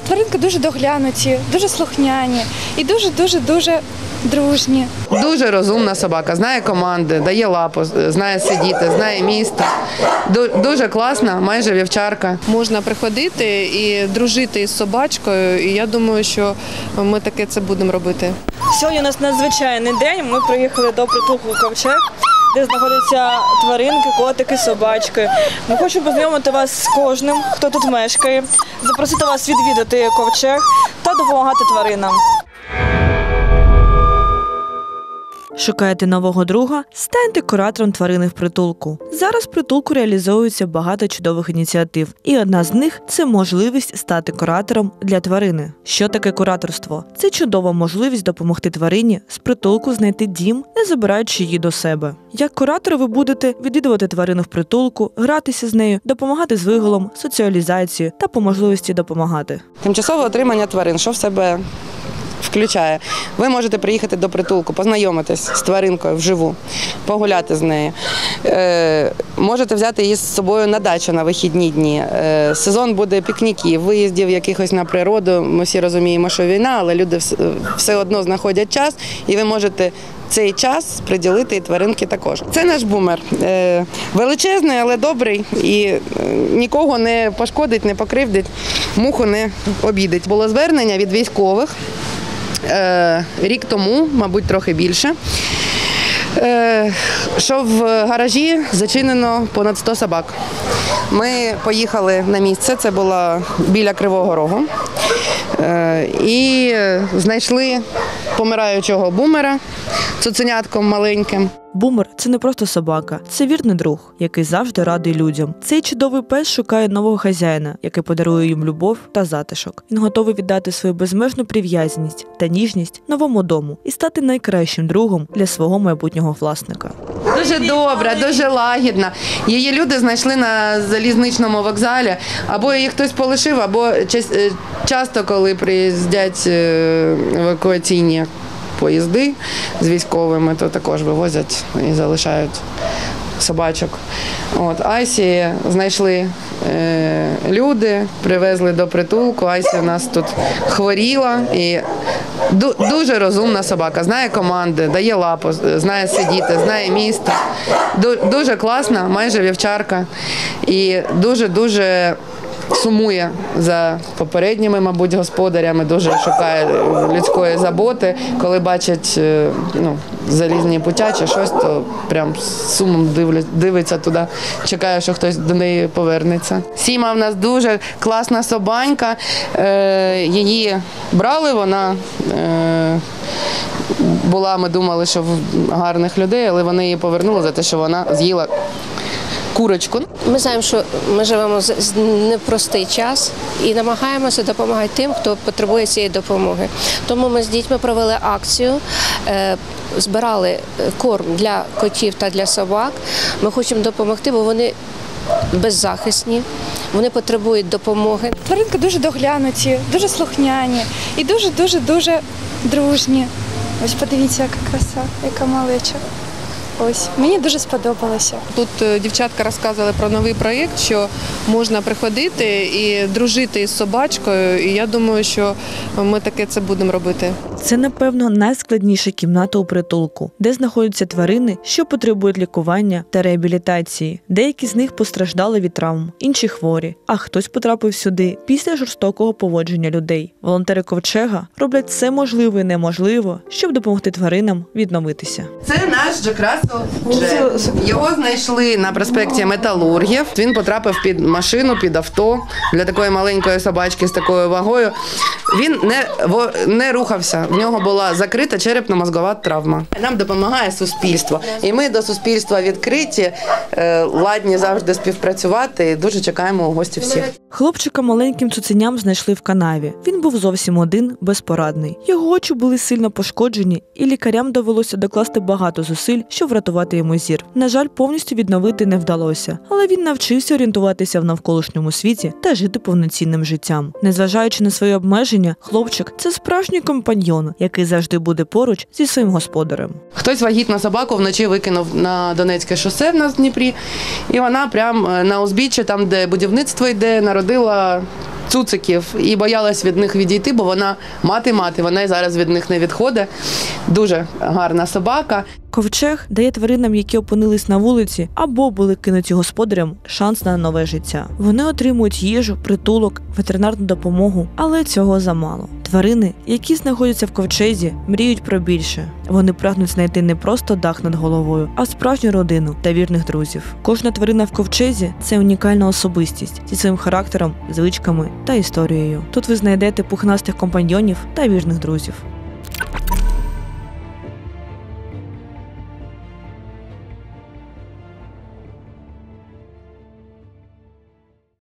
Тваринки дуже доглянуті, дуже слухняні і дуже дружні. Дуже розумна собака, знає команди, дає лапу, знає сидіти, знає місто. Дуже класна, майже вівчарка. Можна приходити і дружити із собачкою, і я думаю, що ми таке це будемо робити. Сьогодні у нас надзвичайний день, ми приїхали до притулку «Ковчег», де знаходяться тваринки, котики, собачки. Ми хочемо познайомити вас з кожним, хто тут мешкає, запросити вас відвідати «Ковчег» та допомагати тваринам. Шукаєте нового друга? Станьте куратором тварини в притулку. Зараз в притулку реалізовується багато чудових ініціатив. І одна з них – це можливість стати куратором для тварини. Що таке кураторство? Це чудова можливість допомогти тварині з притулку знайти дім, не забираючи її до себе. Як куратор ви будете відвідувати тварину в притулку, гратися з нею, допомагати з виголом, соціалізацією та по можливості допомагати. Тимчасове отримання тварин, що в себе включає? Ви можете приїхати до притулку, познайомитись з тваринкою вживу, погуляти з нею. Можете взяти її з собою на дачу на вихідні дні. Сезон буде пікніків, виїздів якихось на природу. Ми всі розуміємо, що війна, але люди все одно знаходять час, і ви можете цей час приділити і тваринки також. Це наш бумер. Величезний, але добрий і нікого не пошкодить, не покривдить, муху не обідить. Було звернення від військових рік тому, мабуть, трохи більше, що в гаражі зачинено понад 100 собак. Ми поїхали на місце, це було біля Кривого Рогу, і знайшли помираючого бумера цуценятком маленьким. Бумер – це не просто собака, це вірний друг, який завжди радий людям. Цей чудовий пес шукає нового хазяїна, який подарує їм любов та затишок. Він готовий віддати свою безмежну прив'язаність та ніжність новому дому і стати найкращим другом для свого майбутнього власника. Дуже добра, дуже лагідна. Її люди знайшли на залізничному вокзалі, або її хтось полишив, або часто, коли приїздять евакуаційні поїзди з військовими, то також вивозять і залишають собачок. Айсі знайшли люди, привезли до притулку. Айсі в нас тут хворіла. І дуже розумна собака, знає команди, дає лапу, знає сидіти, знає місто. Дуже класна, майже вівчарка. І дуже сумує за попередніми, мабуть, господарями, дуже шукає людської заботи. Коли бачить залізні пуття чи щось, то прям з сумом дивиться туди, чекає, що хтось до неї повернеться. Сіма в нас дуже класна собанька. Її брали, вона була, ми думали, що в гарних людей, але вони її повернули за те, що вона з'їла курочку. Ми знаємо, що ми живемо в непростий час і намагаємося допомагати тим, хто потребує цієї допомоги. Тому ми з дітьми провели акцію, збирали корм для котів та для собак. Ми хочемо допомогти, бо вони беззахисні, вони потребують допомоги. Тваринки дуже доглянуті, дуже слухняні і дуже дружні. Ось подивіться, яка краса, яка малеча. Ось, мені дуже сподобалося. Тут дівчатка розказували про новий проєкт, що можна приходити і дружити із собачкою, і я думаю, що ми таке це будемо робити. Це, напевно, найскладніша кімната у притулку, де знаходяться тварини, що потребують лікування та реабілітації. Деякі з них постраждали від травм, інші хворі, а хтось потрапив сюди після жорстокого поводження людей. Волонтери Ковчега роблять все можливе і неможливе, щоб допомогти тваринам відновитися. Це наш Джек Рассел Джек. Його знайшли на проспекті Металургів. Він потрапив під машину, під авто для такої маленької собачки з такою вагою. Він не рухався. В нього була закрита черепно-мозгова травма. Нам допомагає суспільство. І ми до суспільства відкриті, ладні завжди співпрацювати і дуже чекаємо у гості всіх. Хлопчика маленьким цуценям знайшли в канаві. Він був зовсім один, безпорадний. Його очі були сильно пошкоджені, і лікарям довелося докласти багато зусиль, щоб врятувати йому зір. На жаль, повністю відновити не вдалося, але він навчився орієнтуватися в навколишньому світі та жити повноцінним життям. Незважаючи на свої обмеження, хлопчик – це справжній компаньйон, який завжди буде поруч зі своїм господарем. Хтось вагітну собаку вночі викинув на Донецьке шосе в нас в Дніпрі, і вона прямо на узбіччі, там де будівництво йде, народила цуциків і боялась від них відійти, бо вона мати, вона і зараз від них не відходить. Дуже гарна собака. Ковчег дає тваринам, які опинились на вулиці або були кинуті господарем, шанс на нове життя. Вони отримують їжу, притулок, ветеринарну допомогу, але цього замало. Тварини, які знаходяться в ковчезі, мріють про більше. Вони прагнуть знайти не просто дах над головою, а справжню родину та вірних друзів. Кожна тварина в ковчезі – це унікальна особистість зі своїм характером, звичками та історією. Тут ви знайдете пухнастих компаньйонів та вірних друзів.